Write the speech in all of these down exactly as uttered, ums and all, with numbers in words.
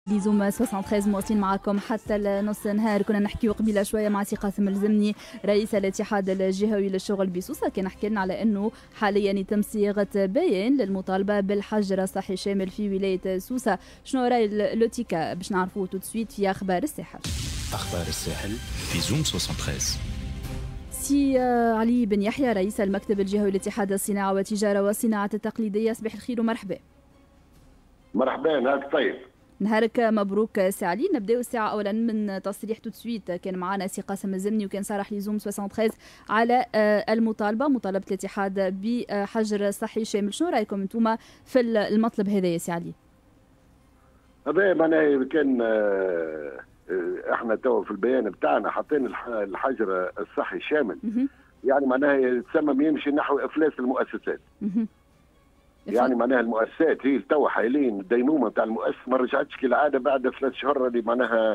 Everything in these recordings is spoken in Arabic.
لزوم ثلاثة وستين مواصلين معكم حتى نص نهار. كنا نحكيو قبيله شويه مع سي قاسم الزمني رئيس الاتحاد الجهوي للشغل بسوسه، كان حكى لنا على انه حاليا يتم صياغه بيان للمطالبه بالحجر الصحي الشامل في ولايه سوسه. شنو راي لوتيكا باش نعرفوه تو سويت في اخبار الساحل. اخبار الساحل في زوم ثلاثة وستين. سي علي بن يحيى رئيس المكتب الجهوي لاتحاد الصناعه والتجاره والصناعه التقليديه، صباح الخير ومرحبا. مرحبا، نهارك طيب. نهارك مبروك سي علي. نبداو الساعه اولا من تصريح تو سويت كان معنا سي قاسم الزمني وكان صرح لزوم ثلاثة وستين على المطالبه مطالبه الاتحاد بحجر صحي شامل. شنو رايكم انتم في المطلب هذا يا سي علي؟ هذا معناه كان احنا تو في البيان بتاعنا حاطين الحجر الصحي الشامل، يعني معناها يتسمى يمشي نحو افلاس المؤسسات. يعني معناها المؤسسات هي تو حايلين الديمومه بتاع المؤسسه ما رجعتش كالعاده بعد ثلاث شهور اللي معناها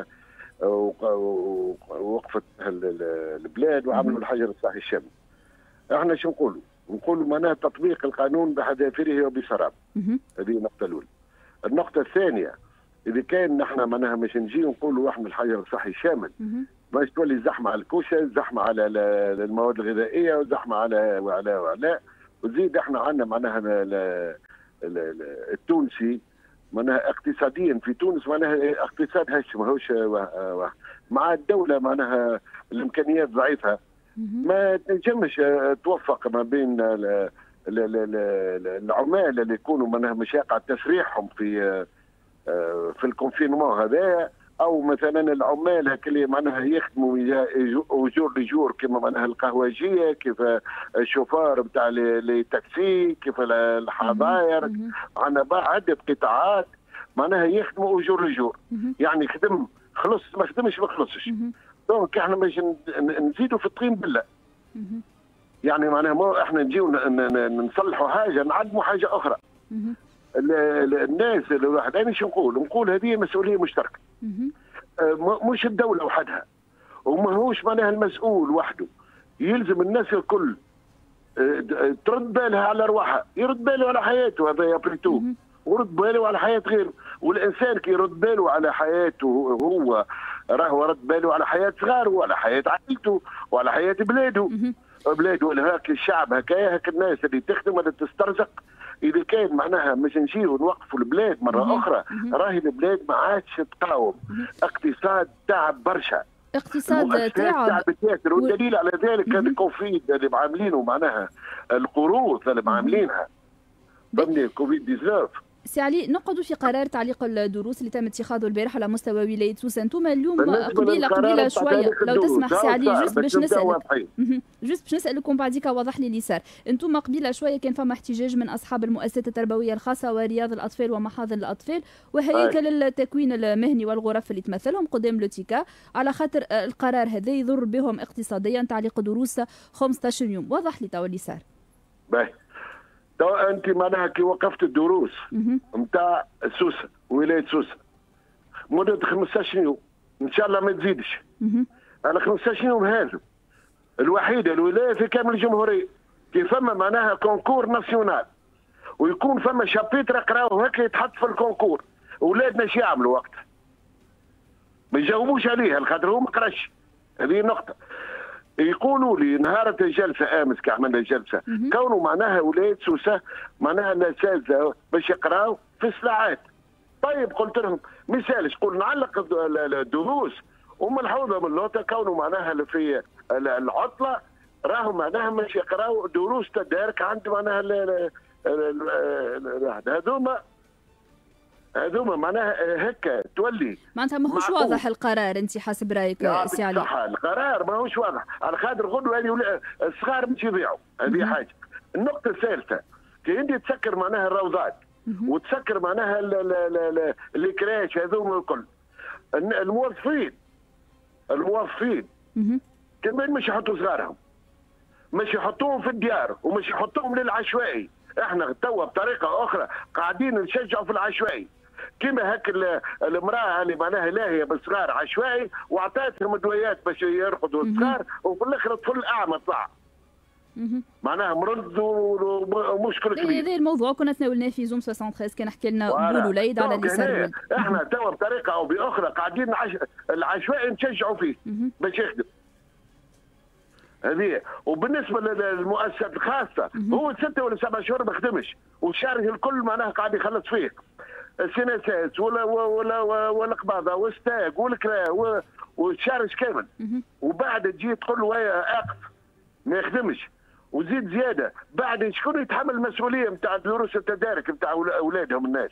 وقفت البلاد وعملوا الحجر الصحي الشامل. احنا شو نقولوا؟ نقولوا معناها تطبيق القانون بحذافيره وبسرعه. هذه النقطه الاولى. النقطه الثانيه، اذا كان نحن معناها مش نجي نقولوا احنا الحجر الصحي الشامل باش تولي زحمه على الكوشه، زحمه على المواد الغذائيه، وزحمه على وعلى وعلى وزيد احنا عندنا معناها التونسي معناها اقتصاديا في تونس معناها اقتصاد هش ماهوش مع الدوله معناها الامكانيات ضعيفه، ما تنجمش توفق ما بين العمال اللي يكونوا معناها مشاقة تسريحهم في في الكونفينمون هذا، او مثلا العمال هكا اللي معناها يخدموا اجور لجور كما معناها القهوجيه، كيف الشوفار بتاع لي تاكسي، كيف الحظاير، عندنا عده قطاعات معناها يخدموا اجور لجور، يعني خدم خلص ما خدمش ما خلصش. دونك احنا باش نزيدوا في الطين بالله، يعني معناها ما احنا نجيو نصلحوا حاجه نعدموا حاجه اخرى. الناس الواحد انا شو نقول؟ نقول هذه مسؤوليه مشتركه، مش الدوله وحدها، وماهوش معناها المسؤول وحده، يلزم الناس الكل ترد بالها على ارواحها، يرد باله على حياته هذا يابريتو، ورد باله على حياه غيره، والانسان كي يرد باله على حياته هو راهو رد باله على حياه صغاره وعلى حياه عائلته وعلى حياه بلاده. بلاده هاك الشعب هكايا هاك الناس اللي تخدم ولا تسترزق. اذا كان معناها مش نجيو نوقفوا البلاد مره اخرى، راهي البلاد ما عادش تقاوم، اقتصاد تعب برشا، اقتصاد تعب ياسر، والدليل على ذلك هذا الكوفيد اللي معاملينه معناها القروض اللي معاملينها فهمني كوفيد تسعة عشر. سي علي، نقعدوا في قرار تعليق الدروس اللي تم اتخاذه البارح على مستوى ولايه سوسه. انتم اليوم قبيله قبيله شويه لو تسمح سي علي جوست باش نسالك جوست باش نسالكم بعديك وضح لي اللي صار. انتم قبيله شويه كان فما احتجاج من اصحاب المؤسسات التربويه الخاصه ورياض الاطفال ومحاضن الاطفال وهيكل التكوين المهني والغرف اللي تمثلهم قدام لوتيكا، على خاطر القرار هذا يضر بهم اقتصاديا، تعليق دروس خمسة عشر يوم. وضح لي تو اللي صار. باهي تو انت معناها كي وقفت الدروس نتاع سوسه ولايه سوسه مده خمسة عشر يوم، ان شاء الله ما تزيدش على خمسة عشر يوم، هذا الوحيده الولايه في كامل الجمهوريه كي فما معناها كونكور ناسيونال ويكون فما شابيتر قراو هكا يتحط في الكونكور، اولادنا شو يعملوا وقتها؟ ما يجاوبوش عليها خاطر هو ما قراش. هذه نقطه. يقولوا لي نهار الجلسه امس كي عملنا الجلسه كونوا معناها ولايه سوسه معناها الاساتذه باش يقراوا في الساعات. طيب قلت لهم ما يسالش، قول نعلق الدروس وملحوظه من اللوطه كونوا معناها في العطله راهو معناها مش يقراوا دروس تدارك عند معناها هذوما هذوما معناها هكا تولي معناتها ماهوش واضح القرار. انت حسب رايك سي علي؟ صح، القرار ماهوش واضح على خاطر غدوه هذه الصغار مش يضيعوا. هذه حاجه. النقطه الثالثه كي انت تسكر معناها الروضات وتسكر معناها الكراش هذوما الكل، الموظفين الموظفين كمان مش يحطوا صغارهم، مش يحطوهم في الديار ومش يحطوهم للعشوائي. احنا توا بطريقه اخرى قاعدين نشجعوا في العشوائي، كما هك المراه اللي معناها لاهيه بالصغار عشوائي وعطاتهم ادويات باش يرقدوا الصغار وفي الاخر الطفل اعمى طلع. معناها مرض ومشكل كبير. هذا الموضوع كنا تناولناه في زوم ثلاثة وستين كان حكى لنا بولوليد على اللي صار. احنا توا بطريقه او باخرى قاعدين عش... العشوائي نشجعوا فيه باش يخدم. هذه وبالنسبه للمؤسسات الخاصه هو ستة ولا سبع شهور ما خدمش والشارج الكل معناها قاعد يخلص فيه السيناسات ولا ولا ولا قباضه والستاك والكرا والشارج كامل وبعد تجي تقول له يا اقف ما يخدمش وزيد زياده بعد شكون يتحمل المسؤوليه نتاع دروس التدارك نتاع اولادهم الناس.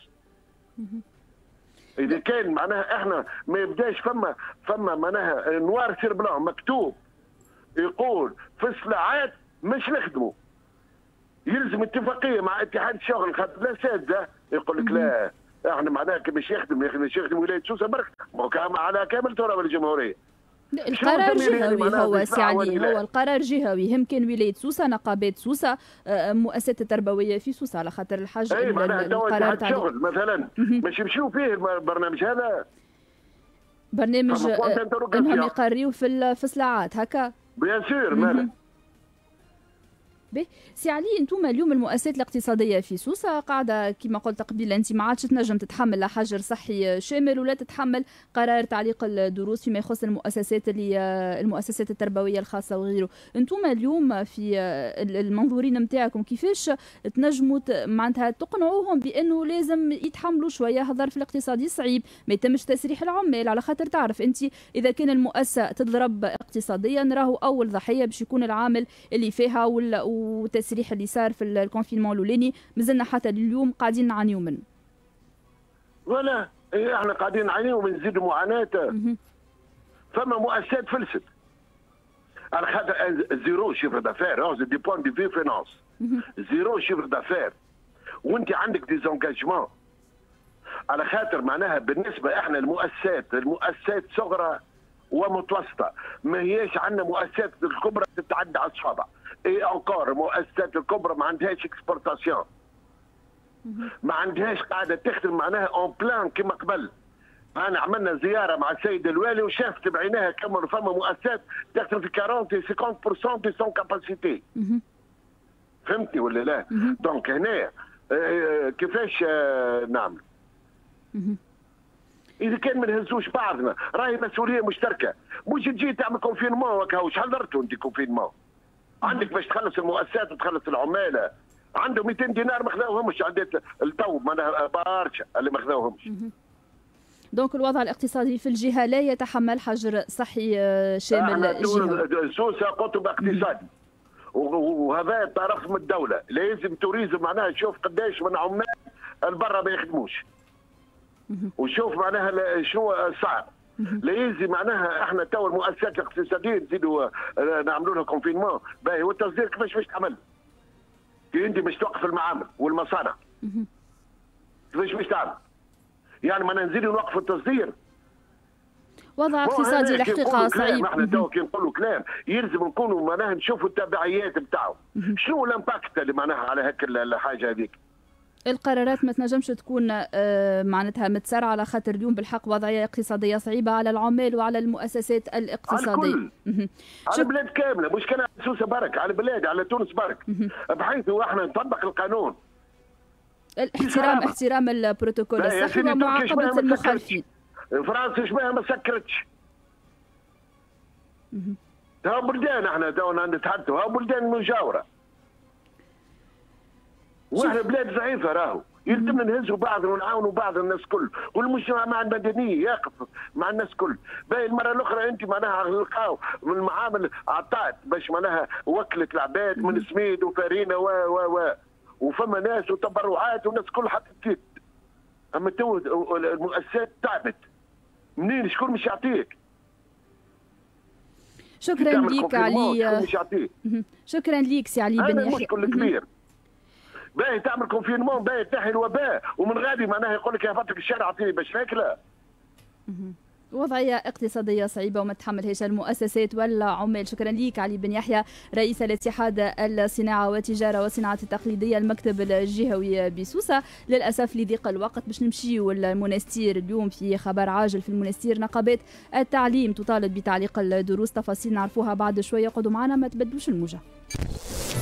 اذا كان معناها احنا ما يبداش فما فما معناها نوار سير بلان مكتوب يقول في الصلاعات مش نخدموا يلزم اتفاقيه مع اتحاد الشغل خاطر الاساتذه يقول لك لا احنا معناها كي باش يخدم باش يخدم ولايه سوسه برك على كامل تراب الجمهوريه. القرار جهوي هو سي علي هو القرار جهوي يمكن ولايه سوسه نقابات سوسه مؤسسات التربويه في سوسه على خاطر الحاجه اي القرار تاع الشغل مثلا باش يمشيو فيه البرنامج هذا برنامج انهم يقريوا في في الصلاعات هكا بيان سور مالا. سي علي انتم اليوم المؤسسات الاقتصاديه في سوسه قاعده كما قلت قبل انت ما عادش تنجم تتحمل حجر صحي شامل ولا تتحمل قرار تعليق الدروس فيما يخص المؤسسات اللي المؤسسات التربويه الخاصه وغيره. انتم اليوم في المنظورين نتاعكم كيفاش تنجموا معناتها تقنعوهم بانه لازم يتحملوا شويه الظرف الاقتصادي صعيب ما يتمش تسريح العمال على خاطر تعرف انت اذا كان المؤسسه تضرب اقتصاديا راهو اول ضحيه باش يكون العامل اللي فيها ولا والتسريح اللي صار في الكونفينمون الاولاني مازلنا حتى اليوم قاعدين نعانيو منه. ولا إيه احنا قاعدين نعانيو من زيد معاناته. فما مؤسسات فلست. على خاطر زيرو شيفر دافير دي بوان دي في فينانس. زيرو شيفر دافير وانت عندك ديزونجاجمون. على خاطر معناها بالنسبه احنا المؤسسات المؤسسات صغرى ومتوسطه ما هياش عندنا مؤسسات الكبرى تتعدى على الصابع. اي انكور المؤسسات الكبرى ما عندهاش اكسبورتاسيون ما عندهاش قاعده تخدم معناها اون بلان كما قبل. انا عملنا زياره مع السيد الوالي وشافت بعينها كم فما مؤسسات تخدم في أربعين خمسين بالمئة دي سون كاباسيتي. فهمتني ولا لا؟ دونك هنا كيفاش نعمل؟ اذا كان ما نهزوش بعضنا راهي مسؤوليه مشتركه مش تجي تعمل كونفينمون وكا شحال درتوا انت كونفينمون؟ عندك باش تخلص المؤسسات وتخلص العماله عنده مئتين دينار ما خذاوهمش عديت التو معناها برشا اللي ما خذاوهمش. دونك الوضع الاقتصادي في الجهه لا يتحمل حجر صحي شامل جهوي. سوسه قطب اقتصادي وهذا طرف من الدوله لازم توريزم معناها تشوف قداش من عمال البرا ما يخدموش وشوف معناها شنو صعب. لازم معناها احنا تو المؤسسات الاقتصاديه نزيدوا نعملوا لها كونفينمون باهي والتصدير كيفاش باش تعمل؟ كي انت باش توقف المعامل والمصانع كيفاش باش تعمل؟ يعني ما نزيدوا نوقفوا التصدير. وضع اقتصادي الحقيقه صعيب. احنا تو كي نقولوا كلام يلزم نكونوا معناها نشوفوا التبعيات نتاعو. شنو الامباكت اللي معناها على هيك الحاجه هذيك؟ القرارات ما تنجمش تكون معناتها متسارعه على خاطر اليوم بالحق وضعيه اقتصاديه صعيبه على العمال وعلى المؤسسات الاقتصاديه. على الكل. على البلاد كامله مش كان على سوسه برك على البلاد على تونس برك بحيث احنا نطبق القانون. الاحترام احترام البروتوكول الصحي ومعاقبه المخالفين. فرنسا شبيها ما سكرتش. ها بلدان احنا تونا نتحدثوا ها بلدان مجاوره. واحنا بلاد ضعيفه راهو يلزمنا نهزوا بعض ونعاونوا بعض الناس كل والمجتمع مع المدنيه يقف مع الناس كل. باهي المره الاخرى انت معناها لقاو من المعامل عطات باش معناها وكلت العباد من سميد وفارينه و و و وفما ناس وتبرعات والناس كل حطت يد. اما تو المؤسسات تعبت منين شكون مش يعطيك؟ شكرا ليك علي. شكرا ليك سي علي بن يحيى. هذا المشكل الكبير. باهي تعمل كونفينمون باهي تنحي الوباء ومن غادي معناها يقول لك يا فتك الشارع اعطيني باش ناكله. وضعيه اقتصاديه صعيبه وما تحملهاش المؤسسات ولا عمال. شكرا ليك علي بن يحيى رئيس الاتحاد الصناعه والتجاره والصناعه التقليديه المكتب الجهوي بسوسه. للاسف لضيق الوقت باش نمشيو المنستير اليوم في خبر عاجل في المنستير. نقابات التعليم تطالب بتعليق الدروس. تفاصيل نعرفوها بعد شويه. قعدوا معنا ما تبدلوش الموجه.